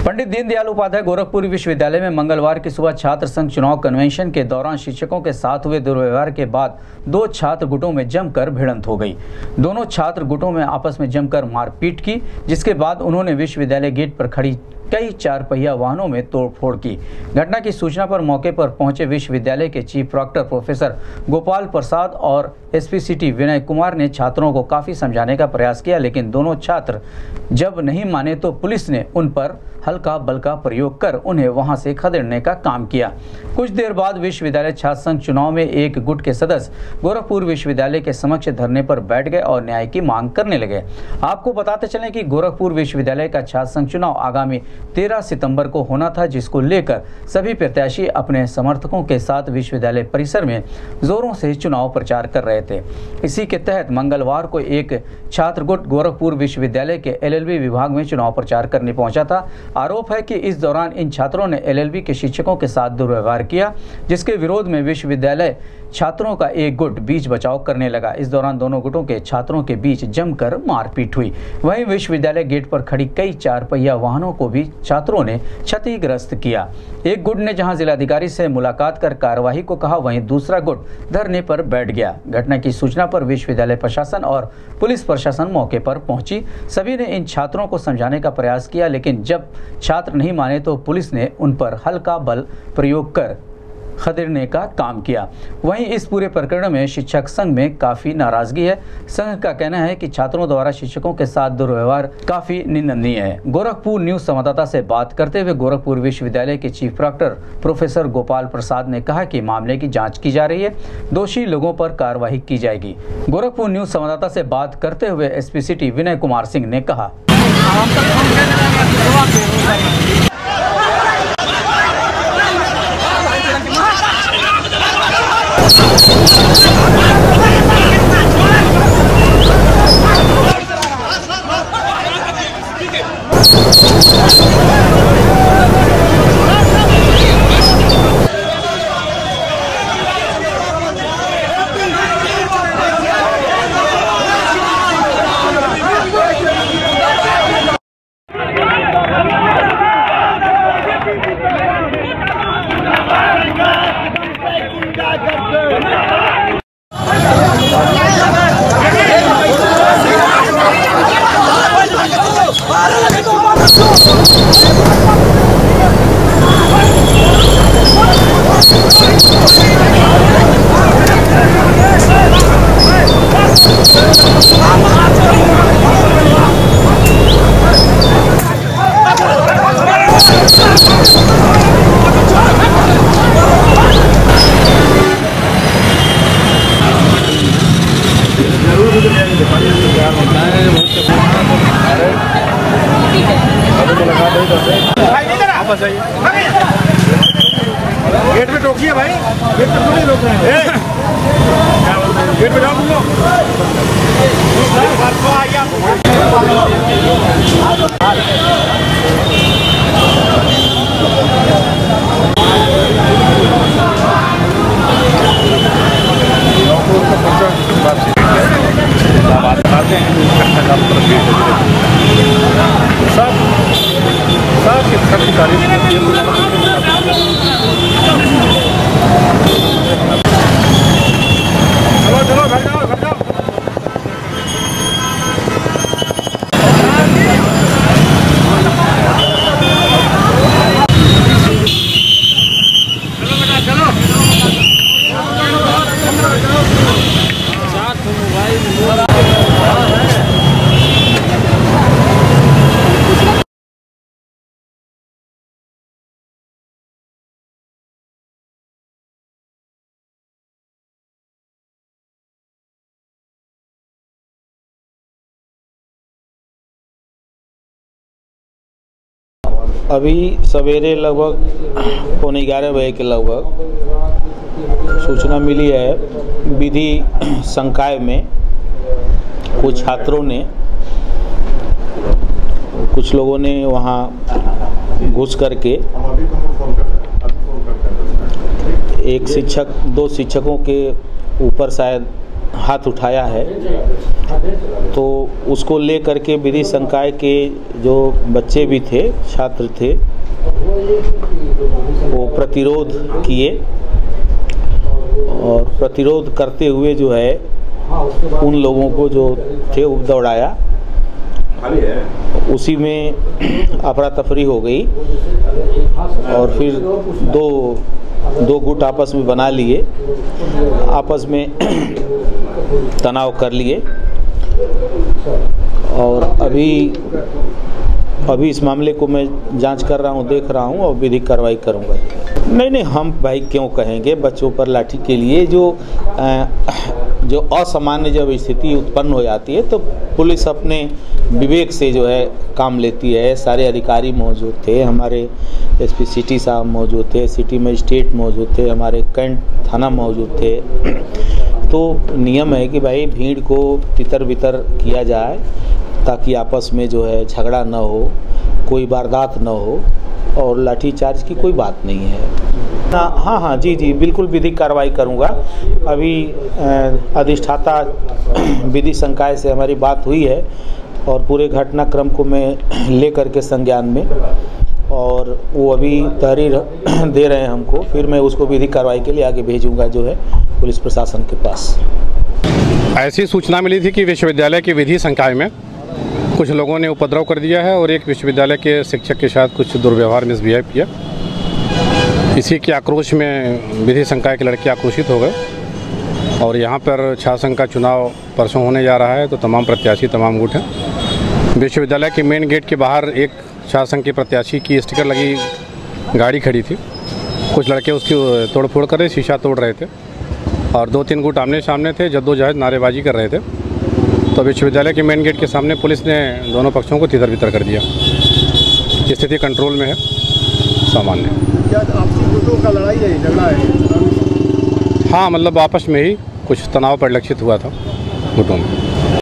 पंडित दीनदयाल उपाध्याय गोरखपुर विश्वविद्यालय में मंगलवार की सुबह छात्र संघ चुनाव कन्वेंशन के दौरान शिक्षकों के साथ हुए दुर्व्यवहार के बाद दो छात्र गुटों में जमकर भिड़ंत हो गई। दोनों छात्र गुटों में आपस में जमकर मारपीट की, जिसके बाद उन्होंने विश्वविद्यालय गेट पर खड़ी कई 4 पहिया वाहनों में तोड़फोड़ की। घटना की सूचना पर मौके पर पहुंचे विश्वविद्यालय के chief proctor professor Gopal Prasad और एसपी सिटी विनय कुमार ने छात्रों को काफी समझाने का प्रयास किया, लेकिन दोनों छात्र जब नहीं माने तो पुलिस ने उन पर हल्का बल का प्रयोग कर उन्हें वहां से खदेड़ने का काम किया। कुछ देर बाद विश्वविद्यालय छात्र संघ चुनाव में एक गुट के सदस्य गोरखपुर विश्वविद्यालय के समक्ष धरने पर बैठ गए और न्याय की मांग करने लगे। आपको बताते चलें कि गोरखपुर विश्वविद्यालय का छात्र संघ चुनाव आगामी 13 सितंबर को होना था, जिसको लेकर सभी प्रत्याशी अपने समर्थकों के साथ विश्वविद्यालय परिसर में जोरों से चुनाव प्रचार कर रहे थे। इसी के तहत मंगलवार को एक छात्र गुट गोरखपुर विश्वविद्यालय के एलएलबी विभाग में चुनाव प्रचार करने पहुंचा था। आरोप है कि इस दौरान इन छात्रों ने एलएलबी के शिक्षकों के साथ दुर्व्यवहार किया, जिसके विरोध में विश्वविद्यालय छात्रों का एक गुट बीच बचाव करने लगा। इस दौरान दोनों गुटों के छात्रों के बीच जमकर मारपीट हुई। वहीं विश्वविद्यालय गेट पर खड़ी कई 4 पहिया वाहनों को भी छात्रों ने क्षतिग्रस्त किया। एक गुट ने जहां जिलाधिकारी से मुलाकात कर कार्यवाही को कहा, वहीं दूसरा गुट धरने पर बैठ गया। घटना की सूचना पर विश्वविद्यालय प्रशासन और पुलिस प्रशासन मौके पर पहुंची। सभी ने इन छात्रों को समझाने का प्रयास किया, लेकिन जब छात्र नहीं माने तो पुलिस ने उन पर हल्का बल प्रयोग कर खदेड़ने का काम किया। वहीं इस पूरे प्रकरण में शिक्षक संघ में काफी नाराजगी है। संघ का कहना है कि छात्रों द्वारा शिक्षकों के साथ दुर्व्यवहार काफी निंदनीय है। गोरखपुर न्यूज संवाददाता से बात करते हुए गोरखपुर विश्वविद्यालय के chief proctor professor Gopal Prasad ने कहा कि मामले की जांच की जा रही है, दोषी लोगों पर कार्रवाई की जाएगी। गोरखपुर न्यूज संवाददाता से बात करते हुए एसपी सिटी विनय कुमार सिंह ने कहा, गेट पे रोकिए भाई, गेट पे थोड़ी रोक रहे हैं। गेट पे जाओ तुम लोग। अभी सवेरे लगभग 11:15 बजे के लगभग सूचना मिली है विधि संकाय में कुछ छात्रों ने, कुछ लोगों ने वहाँ घुस करके एक शिक्षक, 2 शिक्षकों के ऊपर शायद हाथ उठाया है तो उसको ले करके विधि संकाय के जो बच्चे भी थे, छात्र थे, वो प्रतिरोध किए और प्रतिरोध करते हुए जो है उन लोगों को जो थे वो दौड़ाया। उसी में अफरा तफरी हो गई और फिर दो गुट आपस में बना लिए, आपस में तनाव कर लिए और अभी इस मामले को मैं जांच कर रहा हूँ, देख रहा हूँ और विधिक कार्रवाई करूँगा। नहीं, हम भाई क्यों कहेंगे बच्चों पर लाठी के लिए। जो असामान्य जब स्थिति उत्पन्न हो जाती है तो पुलिस अपने विवेक से जो है काम लेती है। सारे अधिकारी मौजूद थे, हमारे एसपी सिटी साहब मौजूद थे, सिटी मजिस्ट्रेट मौजूद थे, हमारे कैंट थाना मौजूद थे। तो नियम है कि भाई भीड़ को तितर बितर किया जाए ताकि आपस में जो है झगड़ा न हो, कोई वारदात न हो और लाठीचार्ज की कोई बात नहीं है। हाँ, जी बिल्कुल विधिक कार्रवाई करूँगा। अभी अधिष्ठाता विधि संकाय से हमारी बात हुई है और पूरे घटनाक्रम को मैं ले करके संज्ञान में, और वो अभी तहरीर दे रहे हैं हमको, फिर मैं उसको विधिक कार्रवाई के लिए आगे भेजूँगा जो है पुलिस प्रशासन के पास। ऐसी सूचना मिली थी कि विश्वविद्यालय के विधि संकाय में कुछ लोगों ने उपद्रव कर दिया है और एक विश्वविद्यालय के शिक्षक के साथ कुछ दुर्व्यवहार मिसबिहेव किया। इसी के आक्रोश में विधि संकाय के लड़के आक्रोशित हो गए और यहाँ पर छात्र संघ का चुनाव परसों होने जा रहा है, तो तमाम प्रत्याशी तमाम गुट हैं। विश्वविद्यालय के मेन गेट के बाहर एक छात्र संघ के प्रत्याशी की स्टिकर लगी गाड़ी खड़ी थी। कुछ लड़के उसकी तोड़फोड़ कर रहे, शीशा तोड़ रहे थे और 2-3 गुट आमने सामने थे, जद्दोजहद नारेबाजी कर रहे थे। तो विश्वविद्यालय के मेन गेट के सामने पुलिस ने दोनों पक्षों को तितर बितर कर दिया। स्थिति कंट्रोल में है, सामान्य। क्या आपसी गुटों का लड़ाई है, झगड़ा है? हाँ, मतलब आपस में ही कुछ तनाव परिलक्षित हुआ था गुटों में।